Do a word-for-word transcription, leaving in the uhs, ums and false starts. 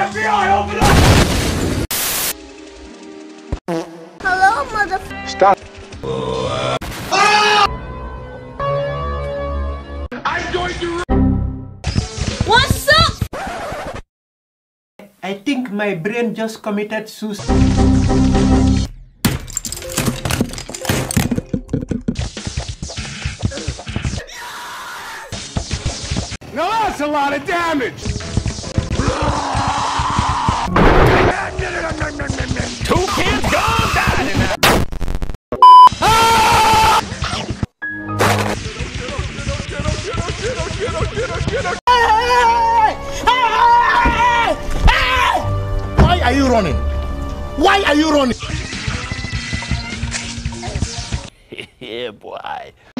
F B I, open up! Hello, motherfucker. Stop. I'm going to... What's up? I think my brain just committed suicide. Now that's a lot of damage! Two kids gone died in that! Why are you running? Why are you running? Yeah, boy.